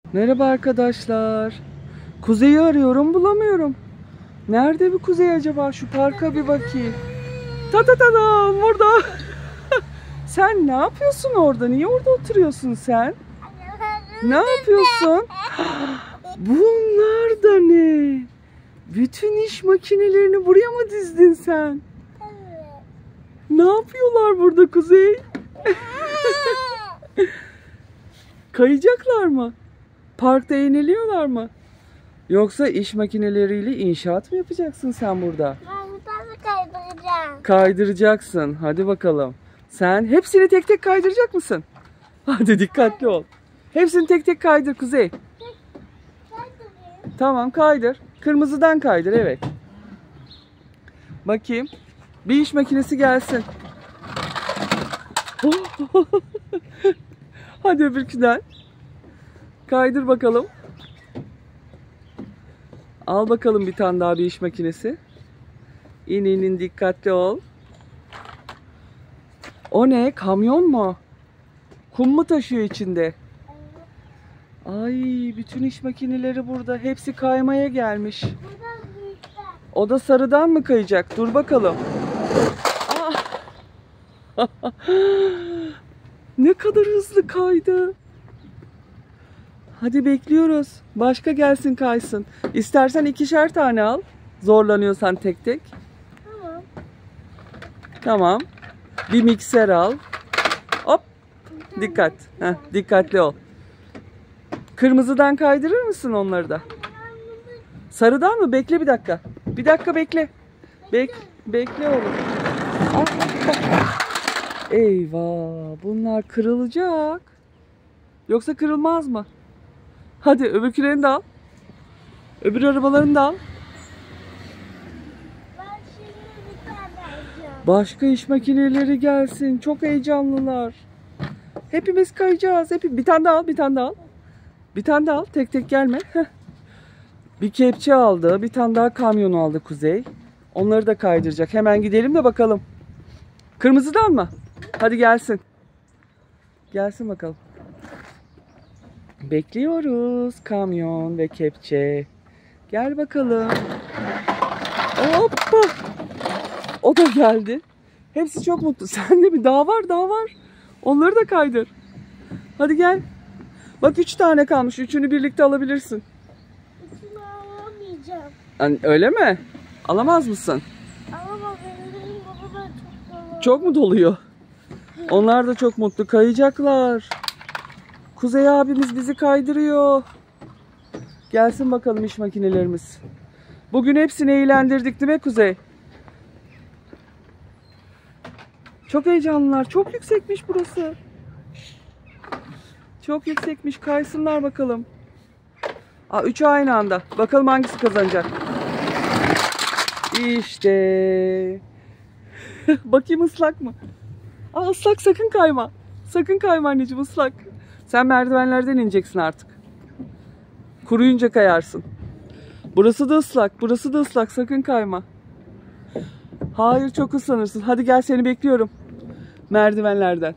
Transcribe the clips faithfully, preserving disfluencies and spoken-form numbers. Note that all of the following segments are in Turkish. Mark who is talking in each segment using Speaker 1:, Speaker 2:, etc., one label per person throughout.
Speaker 1: Merhaba arkadaşlar. Kuzey'i arıyorum, bulamıyorum. Nerede bu Kuzey acaba? Şu parka bir bakayım. Ta ta ta da burada. Sen ne yapıyorsun orada? Niye orada oturuyorsun sen? Ne yapıyorsun? Bunlar da ne? Bütün iş makinelerini buraya mı dizdin sen? Ne yapıyorlar burada Kuzey? Kayacaklar mı? Parkta eğleniyorlar mı? Yoksa iş makineleriyle inşaat mı yapacaksın sen burada?
Speaker 2: Ben bir tane kaydıracağım.
Speaker 1: Kaydıracaksın. Hadi bakalım. Sen hepsini tek tek kaydıracak mısın? Hadi dikkatli ol. Hepsini tek tek kaydır Kuzey.
Speaker 2: Kaydırayım.
Speaker 1: Tamam kaydır. Kırmızıdan kaydır, evet. Bakayım. Bir iş makinesi gelsin. Hadi öbürküden. Kaydır bakalım. Al bakalım bir tane daha bir iş makinesi. İn in in, dikkatli ol. O ne? Kamyon mu? Kum mu taşıyor içinde? Ay, bütün iş makineleri burada. Hepsi kaymaya gelmiş.
Speaker 2: Buradan büyükler.
Speaker 1: O da sarıdan mı kayacak? Dur bakalım. Ah! Ne kadar hızlı kaydı. Hadi bekliyoruz. Başka gelsin kaysın. İstersen ikişer tane al. Zorlanıyorsan tek tek.
Speaker 2: Tamam.
Speaker 1: Tamam. Bir mikser al. Hop. Dikkat. Heh, dikkatli ol. Kırmızıdan kaydırır mısın onları da? Sarıdan mı? Bekle bir dakika. Bir dakika bekle. Bek bekle oğlum. Ah, ah. Eyvah. Bunlar kırılacak. Yoksa kırılmaz mı? Hadi öbürkülerini de al. Öbür arabalarını da al.
Speaker 2: Ben şimdi bir tane alacağım.
Speaker 1: Başka iş makineleri gelsin. Çok heyecanlılar. Hepimiz kayacağız. Hep bir tane daha al, bir tane daha al. Bir tane daha al. Tek tek gelme. Heh. Bir kepçe aldı. Bir tane daha kamyon aldı Kuzey. Onları da kaydıracak. Hemen gidelim de bakalım. Kırmızıdan mı? Hadi gelsin. Gelsin bakalım. Bekliyoruz. Kamyon ve kepçe. Gel bakalım. Hoppa. O da geldi. Hepsi çok mutlu. Sende bir daha var, daha var. Onları da kaydır. Hadi gel. Bak üç tane kalmış. Üçünü birlikte alabilirsin.
Speaker 2: Üçünü alamayacağım.
Speaker 1: Yani öyle mi? Alamaz mısın?
Speaker 2: Ama benim baba da çok dolu.
Speaker 1: Çok mu doluyor? Onlar da çok mutlu. Kayacaklar. Kuzey abimiz bizi kaydırıyor. Gelsin bakalım iş makinelerimiz. Bugün hepsini eğlendirdik değil mi Kuzey? Çok heyecanlılar. Çok yüksekmiş burası. Çok yüksekmiş. Kaysınlar bakalım. Aa, üçü aynı anda. Bakalım hangisi kazanacak. İşte. Bakayım ıslak mı? Aa, ıslak, sakın kayma. Sakın kayma anneciğim, ıslak. Sen merdivenlerden ineceksin artık. Kuruyunca kayarsın. Burası da ıslak. Burası da ıslak. Sakın kayma. Hayır, çok ıslanırsın. Hadi gel, seni bekliyorum. Merdivenlerden.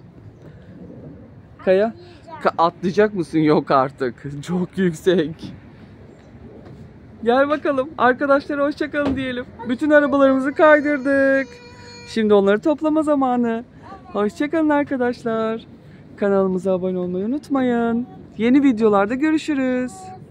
Speaker 1: Kaya. Ka- atlayacak mısın? Yok artık. Çok yüksek. Gel bakalım. Arkadaşlara hoşça kalın diyelim. Bütün arabalarımızı kaydırdık. Şimdi onları toplama zamanı. Hoşça kalın arkadaşlar. Kanalımıza abone olmayı unutmayın. Yeni videolarda görüşürüz.